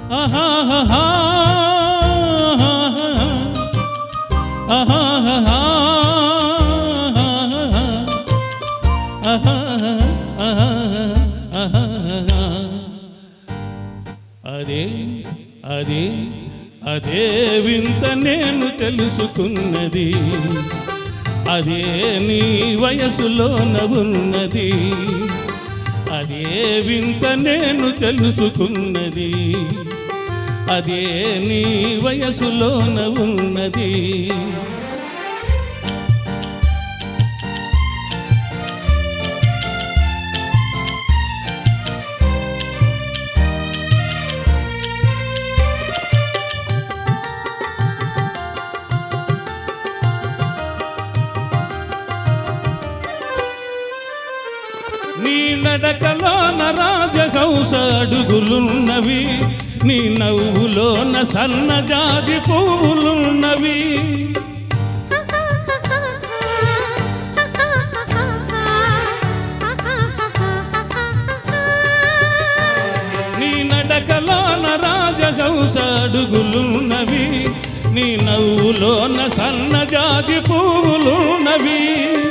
ఆహాహా ఆహాహా అదే అదే అదే వింత నేను తెలుసుకున్నది అదే నీ వయసులోన ఉన్నది అదే వింత నేను తెలుసుకున్నది అదే నీ వయసులోన ఉన్నది నీ నడకలోన రాజహంస అడుగులున్నవి నీ నవ్వులోన సన్నజాజి పువ్వులున్నవి నీ నడకలోన రాజహంస అడుగులున్నవి నీ నవ్వులోన సన్నజాజి పువ్వులున్నవి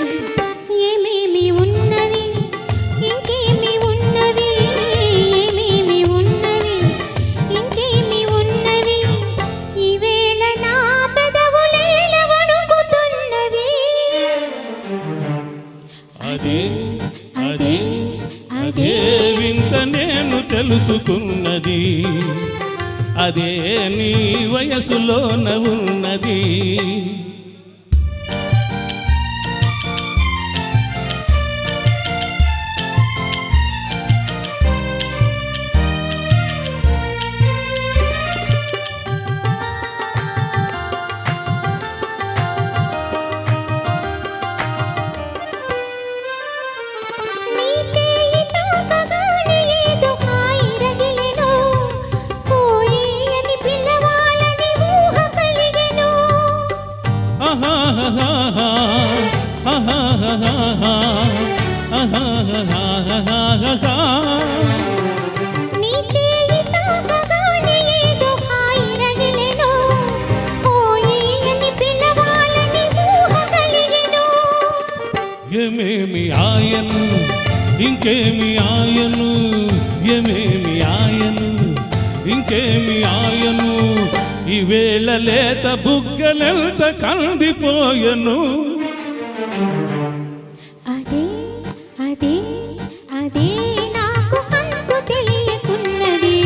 అదే అదే అదే వింత నేను తెలుసుకున్నది అదే నీ వయసులోన ఉన్నది ఏమేమి ఆయను ఇంకేమి ఆయను ఏమేమి ఆయను ఇంకేమి ఆయను ఈవేళ లేత బుగ్గలెంత కందిపోయను అదే అదే అదే నాకు అంతు తెలియకున్నది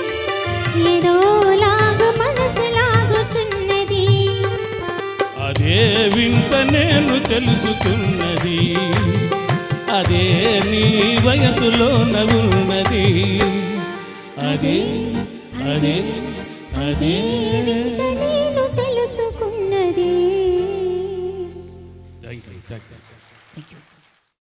ఏదోలాగా మనసు లాగుతున్నది అదే వింత నేను తెలుసుకున్నది అదే నీ వయసులోన ఉన్నది అదే అదే అదే వింత నేను తెలుసుకున్నది థ్యాంక్ యూ